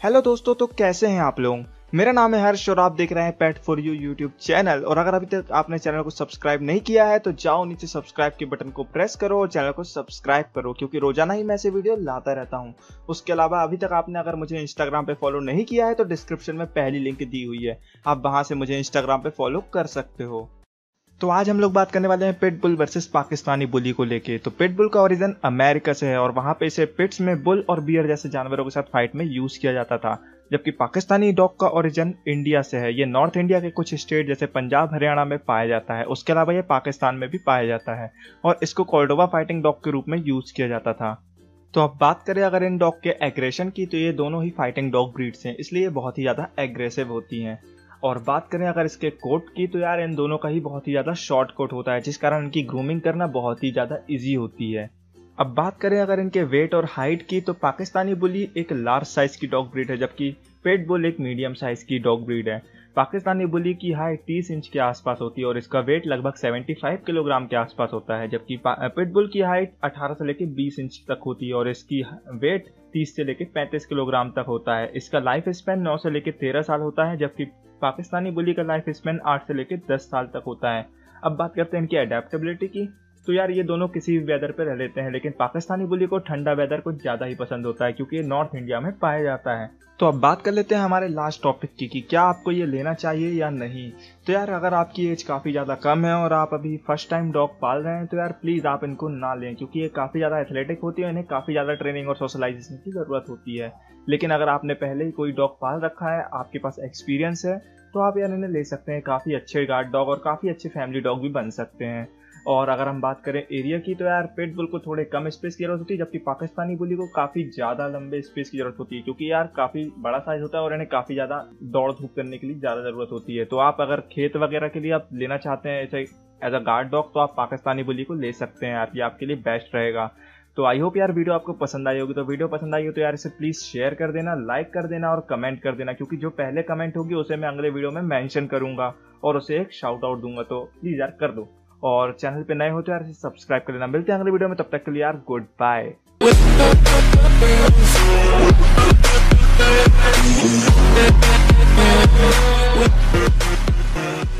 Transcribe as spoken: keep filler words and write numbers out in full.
Hello दोस्तों, तो कैसे हैं आप लोग। मेरा नाम है हर्ष और आप देख रहे हैं pet for you YouTube channel. और अगर अभी तक आपने चैनल को सब्सक्राइब नहीं किया है तो जाओ नीचे सब्सक्राइब के बटन को प्रेस करो और चैनल को सब्सक्राइब करो, क्योंकि रोजाना ही मैं ऐसे वीडियो लाता रहता हूं। उसके अलावा अभी तक आपने अगर मुझे इंस्टाग्राम पे फॉलो नहीं किया है तो डिस्क्रिप्शन में पहली लिंक दी हुई है, आप वहां से मुझे इंस्टाग्राम पे फॉलो कर सकते हो। तो आज हम लोग बात करने वाले हैं पिटबुल वर्सेस पाकिस्तानी बुली को लेके। तो पिटबुल का ओरिजिन अमेरिका से है और वहां पे इसे पिट्स में बुल और बियर जैसे जानवरों के साथ फाइट में यूज किया जाता था, जबकि पाकिस्तानी डॉग का ओरिजिन इंडिया से है। ये नॉर्थ इंडिया के कुछ स्टेट जैसे पंजाब हरियाणा में पाया जाता है। उसके अलावा ये पाकिस्तान में भी पाया जाता है और इसको कॉर्डोवा फाइटिंग डॉग के रूप में यूज किया जाता था। तो अब बात करें अगर इन डॉग के एग्रेशन की, तो ये दोनों ही फाइटिंग डॉग ब्रीड्स हैं, इसलिए ये बहुत ही ज्यादा एग्रेसिव होती हैं। और बात करें अगर इसके कोट की, तो यार इन दोनों का ही बहुत ही ज्यादा शॉर्ट कोट होता है, जिस कारण इनकी ग्रूमिंग करना बहुत ही ज्यादा इजी होती है। अब बात करें अगर इनके वेट और हाइट की, तो पाकिस्तानी बुली एक लार्ज साइज की डॉग ब्रीड है, जबकि पिटबुल एक मीडियम साइज की डॉग ब्रीड है। पाकिस्तानी बुली की हाइट तीस इंच के आसपास होती है और इसका वेट लगभग पचहत्तर किलोग्राम के आसपास होता है, जबकि पिटबुल की हाइट अठारह से लेकर बीस इंच तक होती है और इसकी वेट तीस से लेकर पैंतीस किलोग्राम तक होता है। इसका लाइफ स्पैन नौ से लेकर तेरह साल होता है, जबकि पाकिस्तानी बुली का लाइफ स्पैन आठ से लेकर दस साल तक होता है। अब बात करते हैं इनकी अडेप्टेबिलिटी की, तो यार ये दोनों किसी भी वेदर पे रह लेते हैं, लेकिन पाकिस्तानी बुली को ठंडा वेदर कुछ ज्यादा ही पसंद होता है क्योंकि ये नॉर्थ इंडिया में पाया जाता है। तो अब बात कर लेते हैं हमारे लास्ट टॉपिक की कि क्या आपको ये लेना चाहिए या नहीं। तो यार अगर आपकी एज काफ़ी ज़्यादा कम है और आप अभी फर्स्ट टाइम डॉग पाल रहे हैं तो यार प्लीज़ आप इनको ना लें, क्योंकि ये काफ़ी ज़्यादा एथलेटिक होती है, इन्हें काफ़ी ज़्यादा ट्रेनिंग और सोशलाइजेशन की ज़रूरत होती है। लेकिन अगर आपने पहले ही कोई डॉग पाल रखा है, आपके पास एक्सपीरियंस है, तो आप यार इन्हें ले सकते हैं। काफ़ी अच्छे गार्ड डॉग और काफ़ी अच्छे फैमिली डॉग भी बन सकते हैं। और अगर हम बात करें एरिया की, तो यार पिटबुल को थोड़े कम स्पेस की जरूरत होती है, जबकि पाकिस्तानी बुली को काफ़ी ज़्यादा लंबे स्पेस की जरूरत होती है, क्योंकि यार काफ़ी बड़ा साइज होता है और इन्हें काफ़ी ज़्यादा दौड़ धूप करने के लिए ज़्यादा ज़रूरत होती है। तो आप अगर खेत वगैरह के लिए आप लेना चाहते हैं ऐसे एज अ गार्ड डॉग, तो आप पाकिस्तानी बुली को ले सकते हैं यार, ये आपके लिए बेस्ट रहेगा। तो आई होप यार वीडियो आपको पसंद आई होगी। तो वीडियो पसंद आई हो तो यार इसे प्लीज़ शेयर कर देना, लाइक कर देना और कमेंट कर देना, क्योंकि जो पहले कमेंट होगी उसे मैं अगले वीडियो में मेंशन करूंगा और उसे एक शाउट आउट दूंगा। तो प्लीज़ यार कर दो और चैनल पे नए हो तो यार इसे सब्सक्राइब कर लेना। मिलते हैं अगले वीडियो में, तब तक के लिए यार गुड बाय।